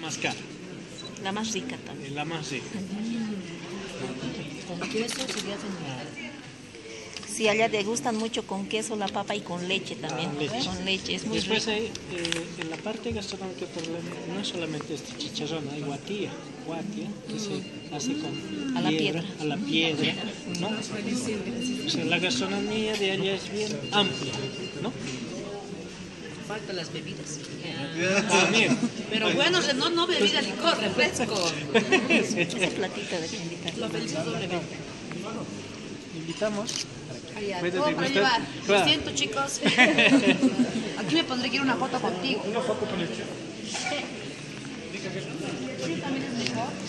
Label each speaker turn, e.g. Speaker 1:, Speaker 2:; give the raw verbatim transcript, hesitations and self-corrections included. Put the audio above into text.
Speaker 1: más cara.
Speaker 2: La más rica también.
Speaker 1: Es la más rica.
Speaker 3: Con queso sería genial.
Speaker 2: Sí, allá te gustan mucho con queso la papa y con leche también.
Speaker 1: Ah, leche.
Speaker 2: Con leche, es muy
Speaker 1: Después
Speaker 2: rico.
Speaker 1: hay, eh, en la parte gastronómica por ejemplo, no es solamente este chicharrón, hay guatía, guatía que se hace con
Speaker 2: A la
Speaker 1: piedra,
Speaker 2: piedra.
Speaker 1: a la piedra, ¿no? O sea, la gastronomía de allá es bien amplia, ¿no?
Speaker 3: Faltan las bebidas.
Speaker 1: También.
Speaker 3: Pero bueno, no, no bebida, licor, refresco.
Speaker 2: Ese platito de que invitar.
Speaker 3: Lo felicito doblemente.
Speaker 1: Invitamos.
Speaker 3: Allá,
Speaker 1: Puede
Speaker 3: todo para
Speaker 1: degustar.
Speaker 3: llevar. Lo
Speaker 1: Claro.
Speaker 3: siento, chicos. Aquí me pondré que ir una foto contigo.
Speaker 1: Una foto con el